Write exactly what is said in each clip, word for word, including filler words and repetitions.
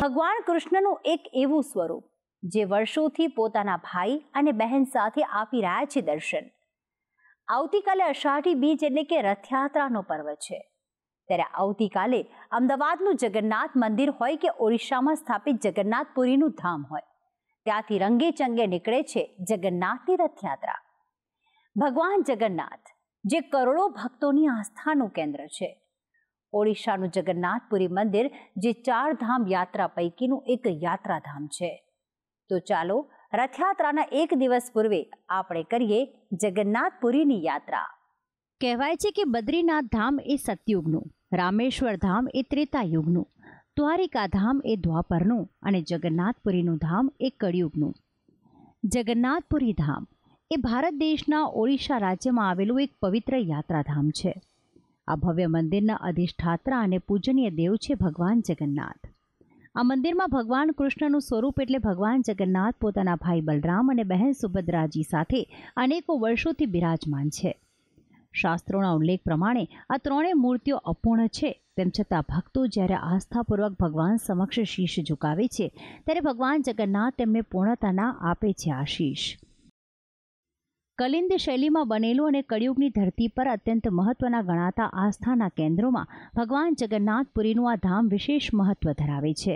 ભગવાન કૃષ્ણનું એક એવું સ્વરૂપ જે વર્ષોથી પોતાના ભાઈ અને બહેન સાથે આપી રહ્યા છે દર્શન. આવતીકાલે અષાઢી બીજ એટલે કે રથયાત્રાનો પર્વ છે. ત્યારે આવતીકાલે અમદાવાદનું જગન્નાથ મંદિર હોય કે ઓડિશામાં સ્થાપિત જગન્નાથપુરીનું ધામ હોય, ત્યાંથી રંગે ચંગે નીકળે છે જગન્નાથની રથયાત્રા. ભગવાન જગન્નાથ જે કરોડો ભક્તોની આસ્થાનું કેન્દ્ર છે. ઓડિશાનું જગન્નાથપુરી મંદિર જે ચાર ધામ યાત્રા પૈકીનું એક યાત્રાધામ છે. તો ચાલો રથયાત્રાના એક દિવસ પૂર્વે આપણે કરીએ જગન્નાથપુરીની યાત્રા. કહેવાય છે કે બદ્રીનાથ ધામ એ સતયુગનું, રામેશ્વર ધામ એ ત્રેતાયુગનું, દ્વારિકા ધામ એ દ્વાપરનું અને જગન્નાથપુરીનું ધામ એ કળિયુગનું. જગન્નાથપુરી ધામ એ ભારત દેશના ઓડિશા રાજ્યમાં આવેલું એક પવિત્ર યાત્રાધામ છે. આ ભવ્ય મંદિરના અધિષ્ઠાત્રા અને પૂજનીય દેવ છે ભગવાન જગન્નાથ. આ મંદિરમાં ભગવાન કૃષ્ણનું સ્વરૂપ એટલે ભગવાન જગન્નાથ પોતાના ભાઈ બલરામ અને બહેન સુભદ્રાજી સાથે અનેકો વર્ષોથી બિરાજમાન છે. શાસ્ત્રોના ઉલ્લેખ પ્રમાણે આ ત્રણેય મૂર્તિઓ અપૂર્ણ છે. તેમ છતાં ભક્તો જ્યારે આસ્થાપૂર્વક ભગવાન સમક્ષ શીશ ઝુકાવે છે ત્યારે ભગવાન જગન્નાથ તેમને પૂર્ણતાના આપે છે આશીષ. કલિંદ શૈલીમાં બનેલું અને કળિયુગની ધરતી પર અત્યંત મહત્વના ગણાતા આસ્થાના કેન્દ્રોમાં ભગવાન જગન્નાથપુરીનું આ ધામ વિશેષ મહત્વ ધરાવે છે.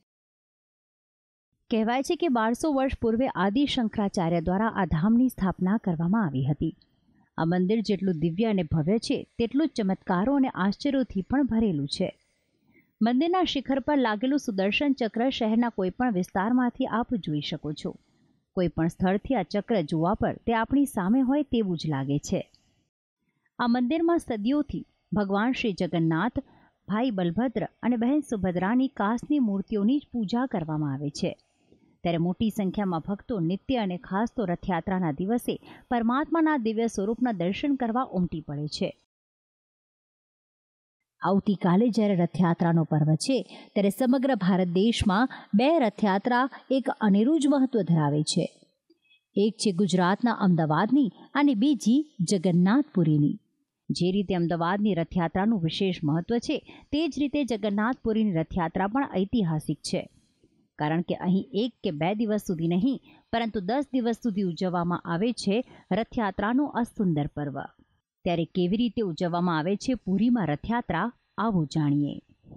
કહેવાય છે કે બારસો વર્ષ પૂર્વે આદિ શંકરાચાર્ય દ્વારા આ ધામની સ્થાપના કરવામાં આવી હતી. આ મંદિર જેટલું દિવ્ય અને ભવ્ય છે તેટલું જ ચમત્કારો અને આશ્ચર્યોથી પણ ભરેલું છે. મંદિરના શિખર પર લાગેલું સુદર્શન ચક્ર શહેરના કોઈપણ વિસ્તારમાંથી આપ જોઈ શકો છો. કોઈ પણ સ્થળથી આ ચક્ર જોવા પર તે આપણી સામે હોય તેવું જ લાગે છે. આ મંદિરમાં સદીઓથી ભગવાન શ્રી જગન્નાથ, ભાઈ બલભદ્ર અને બહેન સુભદ્રાની કાચની મૂર્તિઓની જ પૂજા કરવામાં આવે છે. ત્યારે મોટી સંખ્યામાં ભક્તો નિત્ય અને ખાસ તો રથયાત્રાના દિવસે પરમાત્માના દિવ્ય સ્વરૂપના દર્શન કરવા ઉમટી પડે છે. આવતીકાલે જ્યારે રથયાત્રાનો પર્વ છે ત્યારે સમગ્ર ભારત દેશમાં બે રથયાત્રા એક અનેરું જ મહત્વ ધરાવે છે. એક છે ગુજરાતના અમદાવાદની અને બીજી જગન્નાથપુરીની. જે રીતે અમદાવાદની રથયાત્રાનું વિશેષ મહત્વ છે તે જ રીતે જગન્નાથપુરીની રથયાત્રા પણ ઐતિહાસિક છે. કારણ કે અહીં એક કે બે દિવસ સુધી નહીં પરંતુ દસ દિવસ સુધી ઉજવવામાં આવે છે રથયાત્રાનું આ સુંદર પર્વ. ત્યારે કેવી રીતે ઉજવવામાં આવે છે પુરીમાં રથયાત્રા, આવો જાણીએ.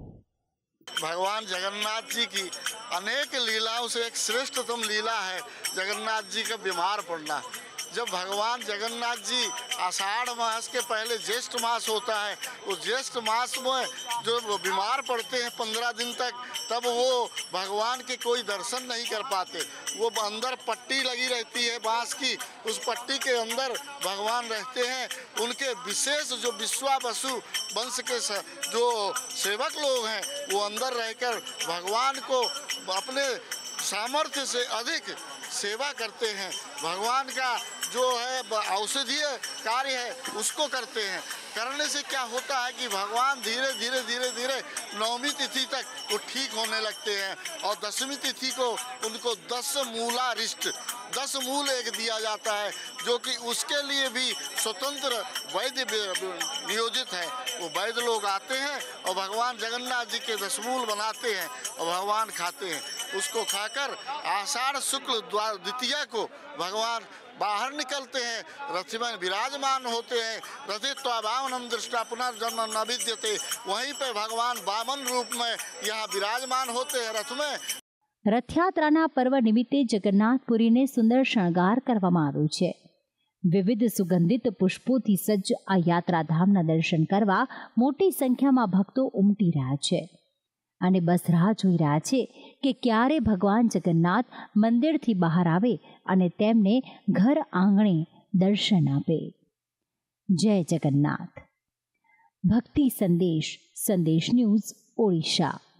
भगवान जगन्नाथ जी की अनेक लीलाओं से एक श्रेष्ठतम लीला है जगन्नाथ जी का बीमार पड़ना. जब भगवान जगन्नाथ जी आषाढ़ मास के पहले ज्येष्ठ मास होता है, उस ज्येष्ठ मास में जो बीमार पड़ते हैं पंद्रह दिन तक, तब वो भगवान के कोई दर्शन नहीं कर पाते. वो अंदर पट्टी लगी रहती है बांस की, उस पट्टी के अंदर भगवान रहते हैं. उनके विशेष जो विश्वावसु वंश के जो सेवक लोग हैं वो अंदर रहकर भगवान को अपने सामर्थ्य से अधिक सेवा करते हैं. भगवान का जो है औषधीय कार्य है उसको करते हैं. करने से क्या होता है कि भगवान धीरे धीरे धीरे धीरे नौवीं तिथि तक वो ठीक होने लगते हैं और दसवीं तिथि को उनको दस मूलारिष्ट दस मूल एक दिया जाता है जो कि उसके लिए भी स्वतंत्र वैद्य नियोजित है. वो वैद्य लोग आते हैं और भगवान जगन्नाथ जी के दस मूल बनाते हैं और भगवान खाते हैं. उसको खाकर आषाढ़ शुक्ल द्वितीया को भगवान बाहर निकलते हैं, रथ में विराजमान होते हैं. रथित्वाभावनम दृष्टा पुनर्जन्म न विद्यते. वहीं पे भगवान वामन रूप में यहाँ विराजमान होते हैं रथ में. રથયાત્રાના પર્વ નિમિત્તે જગન્નાથપુરીને સુંદર શણગાર કરવામાં આવ્યો છે. વિવિધ સુગંધિત પુષ્પોથી સજ્જ આ યાત્રાધામના દર્શન કરવા મોટી સંખ્યામાં ભક્તો ઉમટી રહ્યા છે અને બસ રાહ જોઈ રહ્યા છે કે ક્યારે ભગવાન જગન્નાથ મંદિરથી બહાર આવે અને તેમને ઘર આંગણે દર્શન આપે. જય જગન્નાથ. ભક્તિ સંદેશ, સંદેશ ન્યૂઝ, ઓડિશા.